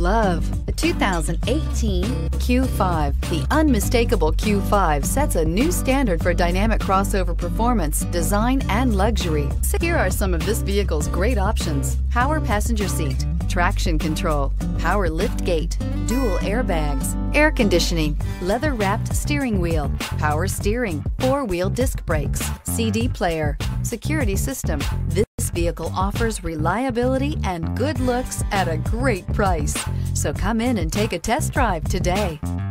love the 2018 Q5. The unmistakable Q5 sets a new standard for dynamic crossover performance, design, and luxury. Here are some of this vehicle's great options: power passenger seat, traction control, power lift gate, dual airbags, air conditioning, leather-wrapped steering wheel, power steering, four-wheel disc brakes, CD player, security system. This vehicle offers reliability and good looks at a great price. So come in and take a test drive today.